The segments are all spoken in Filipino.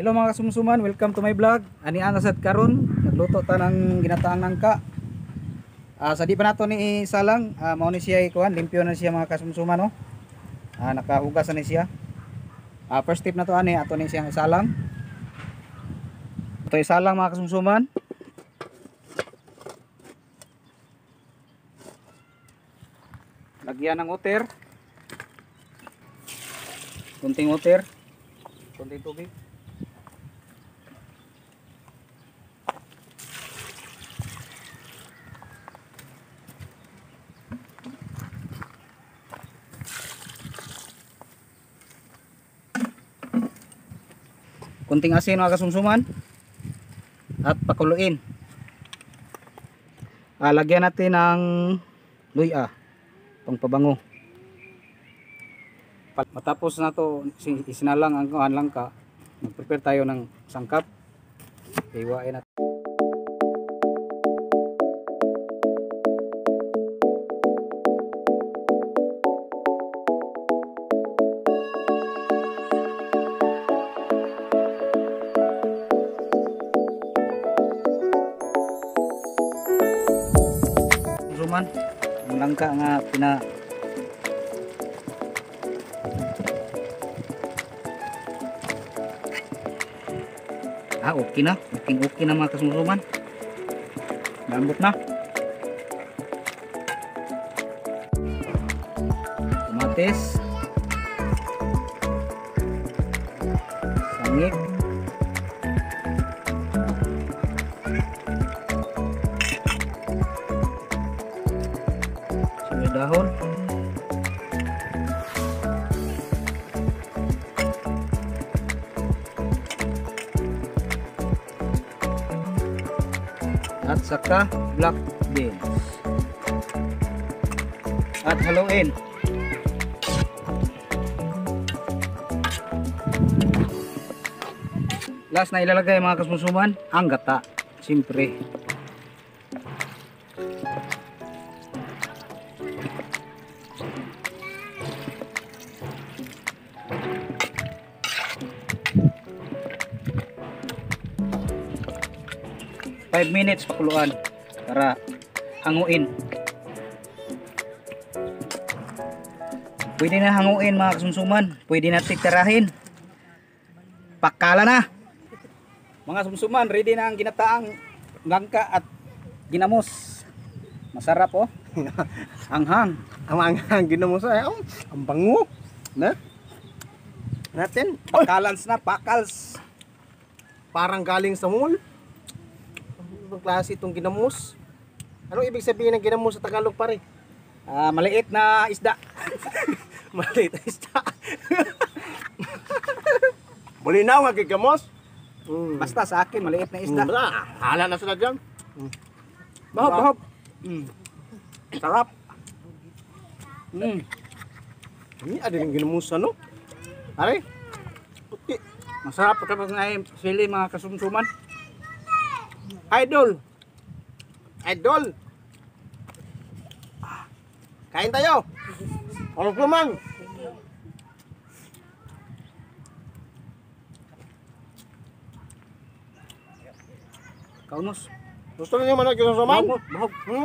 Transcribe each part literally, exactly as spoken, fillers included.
Hello mga kasumsuman, welcome to my vlog. Ani ang asad karon, nagluto ta ng ginataang nangka. Ah, sa di pa nato ni salang, ah, mao ni siya ikuan, limpyo na siya mga kasumsuman no. Ah, nakahugas na ni siya. Ah, first tip na to ani, ato ni siyang isalang. Ito isalang mga kasumsuman. Lagyan ng water. Kunting water. Kunting tubig. Kunting asin mga kasumsuman at pakuluin. Ah, lagyan natin ng luya, pangpabango. Matapos na to isinalang ang kuhan langka, mag-prepare tayo ng sangkap. Iwain natin. Man, ang langka nga pina ah okay na, okay okay na mga kasumsuman, lambot na. Kamatis, sangit, dahon, at saka black beans at haluin. Last na ilalagay mga kasumsuman ang gata, siyempre. five minutes pakuluan para hanguin. Pwede na hanguin mga kasumsuman, pwede na titirahin. Pakala na. Mga kasumsuman, ready na ang ginataang langka at ginamos. Masarap oh. Anghang. Ang anghang ginamos ay oh, ang bango. Na? Natin. Pakalans na, pakals. Parang galing sa mall. Ang klase itong ginamos. Anong ibig sabihin ng ginamos sa Tagalog pare? Ah, maliit na isda. Maliit na isda. Malinaw nga gigamos. Mm. Basta sa akin maliit na isda. Mm, hala na sila dyan. Mm. Bahog, bahog. Mm. Sarap. Mm. Ini ada yang ginamos ano? Pare? Puti. Masarap pagkatapos ng sili mga kasumsuman. Idol. Idol. Kain tayo. Orang kumang. Kaunos. Gusto niyo man ang ginasuman? Bahog, bahog. Hmm?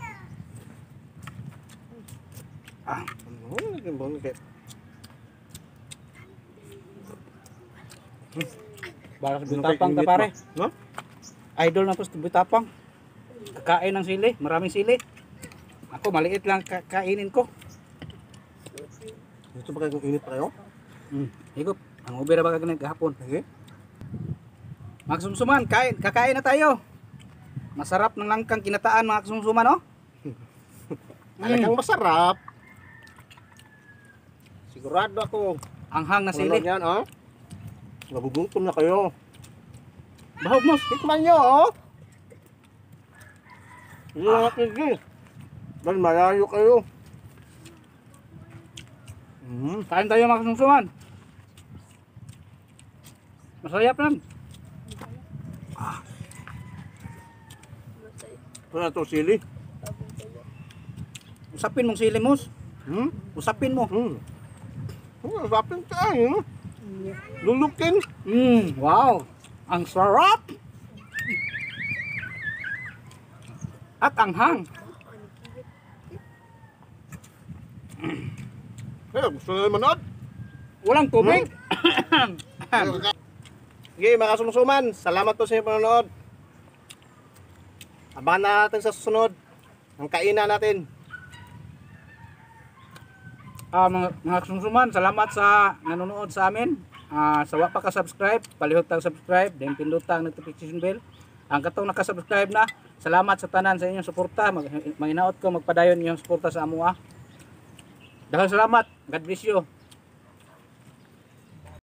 Ah, ano naging bango kaya? Baras bitapang ka pare. No? Idol na to sa bitapang. Kakain ng sili, maraming sili. Ako maliit lang kakainin ko. Ito ba kayong init pa kayo? Hmm, higop. Ang ubera ba kaganin kahapon? Okay. Mga kasumsuman, kain, kakain na tayo. Masarap ng langkang kinataan mga kasumsuman, no? Talagang masarap. Sigurado ako. Anghang na Ano sili. yan, oh? Nagugutom na kayo. Bahog mo. Tikman nyo, oh. Hindi na natin, dahil malayo kayo. Mm, kain tayo mga kasumsuman. Masayap lang. Ah. Ito na ito, sili. Usapin mong sili, Mos. Hmm? Usapin mo. Hmm. Oh, usapin tayo. Lulukin. Mm, wow. Ang sarap. At anghang. Eh, gusto na manood? Walang tubig. Okay, mga kasumsuman, salamat po sa inyong panonood. Abangan na natin sa susunod ang kainan natin. Ah, mga, mga sumsuman, salamat sa nanonood sa amin. Ah, sa wa pa ka subscribe, palihog tag subscribe, then pinduta ang notification bell. Ang katong naka-subscribe na, salamat sa tanan sa inyong suporta. Mag, manginaot ko magpadayon inyong suporta sa amuha. Dahil salamat. God bless you.